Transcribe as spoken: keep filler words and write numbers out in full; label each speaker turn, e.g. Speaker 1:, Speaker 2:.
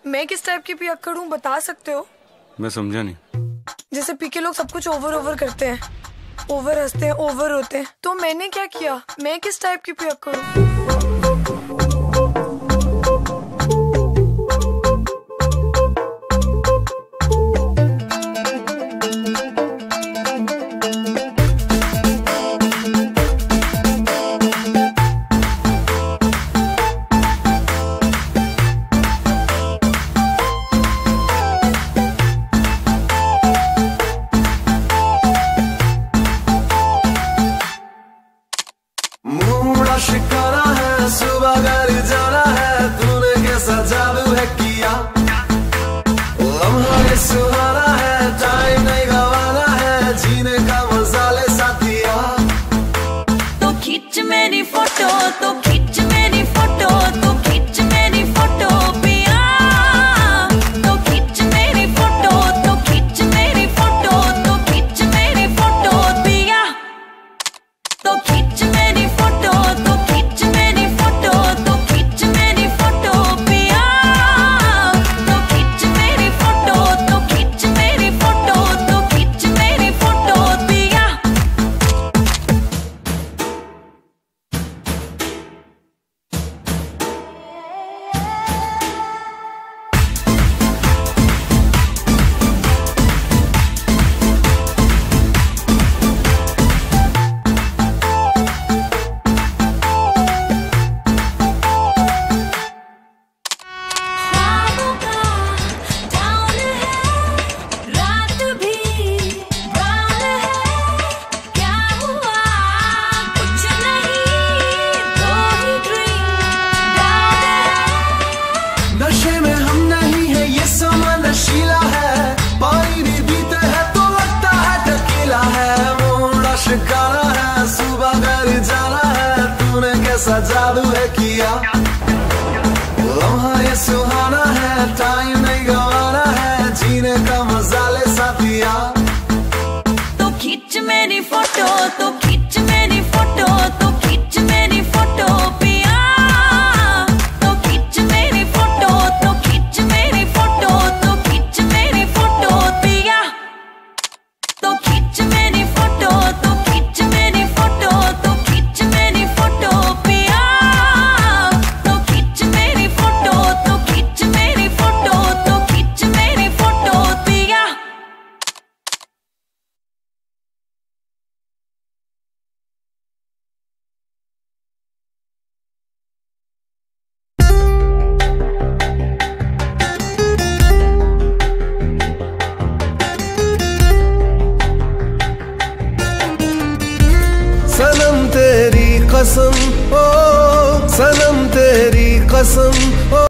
Speaker 1: मैं किस टाइप की पियक्कड़ हूँ बता सकते हो?
Speaker 2: मैं समझा नहीं।
Speaker 1: जैसे पी के लोग सब कुछ ओवर ओवर करते हैं, ओवर हंसते हैं, ओवर होते हैं, तो मैंने क्या किया? मैं किस टाइप की पियक्कड़ हूँ?
Speaker 3: शिकारा है, सुबह घर जाना है, तूने कैसा जादू है किया। लम्हा ये सुहाना है, टाइम नहीं गवाना है, जीने का मजा ले साथिया।
Speaker 4: तो खींच मेरी फोटो, तो खींच मेरी फोटो, तो खींच मेरी फोटो पिया। तो खींच मेरी फोटो, तो खींच मेरी फोटो, तो खींच मेरी फोटो पिया। तो खींच मेरी फोटो, तो खींच मेरी फोटो, तो खींच मेरी फोटो पिया। तो खींच मेरी फोटो, तो खींच मेरी फोटो, तो खींच मेरी फोटो पिया।
Speaker 3: नशे में हम नहीं है, ये समा नशीला है, पानी भी पीते हैं तो लगता है टकीला है। मोड़ा शिकारा है, सुबह घर जाना है, तूने कैसा जादू है किया। लम्हा ये सुहाना है, टाइम नहीं गवाना है, जीने का मजा ले साथिया।
Speaker 4: तो खींच मेरी फोटो, तो खींच मेरी फोटो, तो खींच मेरी फोटो पिया। तो खींच मेरी फोटो, तो खींच मेरी फोटो, तो खींच मेरी फोटो पिया। तो खींच मेरी फोटो, तो खींच मेरी फोटो, तो खींच मेरी फोटो पिया। तो खींच मेरी फोटो, तो खींच मेरी फोटो, तो खींच मेरी फोटो पिया।
Speaker 3: सनम तेरी कसम, ओ सनम तेरी कसम, ओ